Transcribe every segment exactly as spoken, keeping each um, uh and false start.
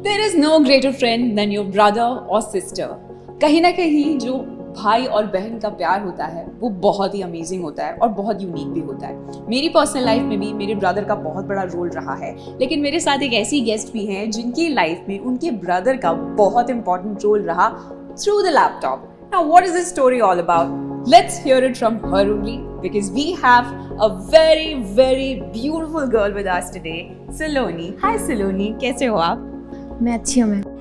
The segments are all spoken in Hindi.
There is no greater friend than your brother or sister. कहीं ना कहीं जो भाई और बहन का प्यार होता है वो बहुत ही अमेजिंग होता है और बहुत यूनिक भी होता है। मेरी पर्सनल लाइफ में भी मेरे ब्रदर का बहुत बड़ा रोल रहा है, लेकिन मेरे साथ एक ऐसी गेस्ट भी हैं जिनकी लाइफ में उनके ब्रदर का बहुत इंपॉर्टेंट रोल रहा थ्रू द लैपटॉप। Now what is this story all about? Let's hear it from her only, because we have a very very beautiful girl with us today, Saloni. Hi Saloni, कैसे हो आप? मैं अच्छी हूँ मैम।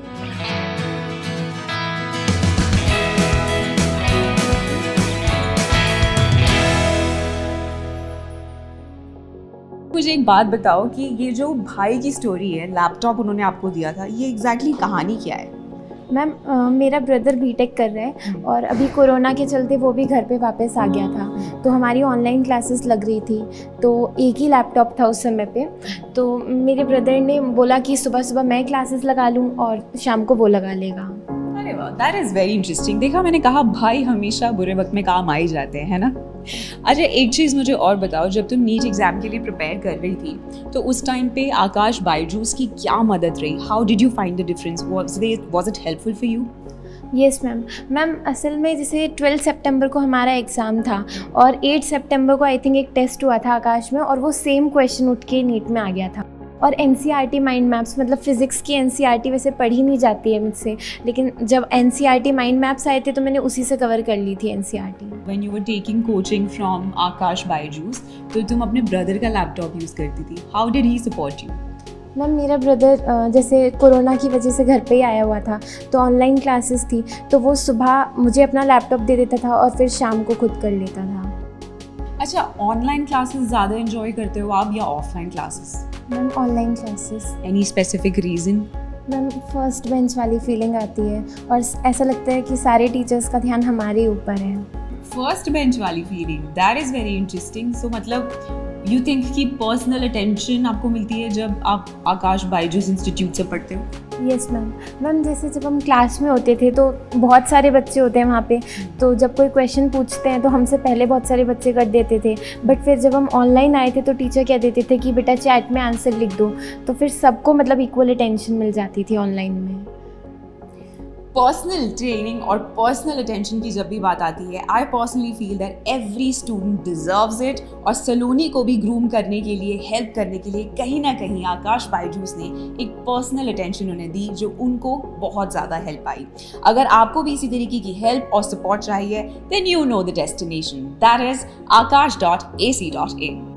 मुझे एक बात बताओ कि ये जो भाई की स्टोरी है, लैपटॉप उन्होंने आपको दिया था, ये एग्जैक्टली exactly कहानी क्या है? मैम मेरा ब्रदर बीटेक कर रहा है और अभी कोरोना के चलते वो भी घर पे वापस आ गया था, तो हमारी ऑनलाइन क्लासेस लग रही थी, तो एक ही लैपटॉप था उस समय पे। तो मेरे ब्रदर ने बोला कि सुबह सुबह मैं क्लासेस लगा लूँ और शाम को वो लगा लेगा। अरे वाह, दैट इज़ वेरी इंटरेस्टिंग। देखा, मैंने कहा भाई हमेशा बुरे वक्त में काम आ ही जाते हैं, है ना। अच्छा, एक चीज़ मुझे और बताओ, जब तुम नीट एग्जाम के लिए प्रिपेयर कर रही थी तो उस टाइम पे आकाश बायजूस की क्या मदद रही? How did you find the difference? Was it helpful for you? Yes ma'am. Ma'am असल में जैसे ट्वेल्थ सितंबर को हमारा एग्ज़ाम था और एट सितंबर को आई थिंक एक टेस्ट हुआ था आकाश में, और वो सेम क्वेश्चन उठ के नीट में आ गया था। और एनसीईआरटी माइंड मैप्स, मतलब फिज़िक्स की एनसीईआरटी वैसे पढ़ी नहीं जाती है मुझसे, लेकिन जब एनसीईआरटी माइंड मैप्स आए थे तो मैंने उसी से कवर कर ली थी NCERT. When you were taking coaching from Aakash Byju's, तो तुम अपने ब्रदर का लैपटॉप यूज़ करती थी। How did he support you? Ma'am मेरा ब्रदर जैसे कोरोना की वजह से घर पे ही आया हुआ था, तो ऑनलाइन क्लासेस थी, तो वो सुबह मुझे अपना लैपटॉप दे देता था और फिर शाम को खुद कर लेता था। अच्छा, ऑनलाइन क्लासेस ज़्यादा एंजॉय करते हो आप या offline classes? Ma'am online classes. Any specific reason? Ma'am first bench वाली फीलिंग आती है और ऐसा लगता है कि सारे टीचर्स का ध्यान हमारे ऊपर है। फर्स्ट बेंच वाली feeling, that is very interesting. So मतलब यू थिंक कि पर्सनल अटेंशन आपको मिलती है जब आप आकाश बायजूस इंस्टीट्यूट से पढ़ते हो? Yes ma'am. मैम जैसे जब हम क्लास में होते थे तो बहुत सारे बच्चे होते हैं वहाँ पे, तो जब कोई क्वेश्चन पूछते हैं तो हमसे पहले बहुत सारे बच्चे कर देते थे, बट फिर जब हम ऑनलाइन आए थे तो टीचर कह देते थे कि बेटा चैट में आंसर लिख दो, तो फिर सबको मतलब इक्वल अटेंशन मिल जाती थी ऑनलाइन में। पर्सनल ट्रेनिंग और पर्सनल अटेंशन की जब भी बात आती है, I personally feel that every student deserves it, और सलोनी को भी ग्रूम करने के लिए, हेल्प करने के लिए कहीं ना कहीं आकाश बायजूस ने एक पर्सनल अटेंशन उन्हें दी जो उनको बहुत ज़्यादा हेल्प आई। अगर आपको भी इसी तरीके की हेल्प और सपोर्ट चाहिए, then you know the destination, that is Aakash dot A C dot in.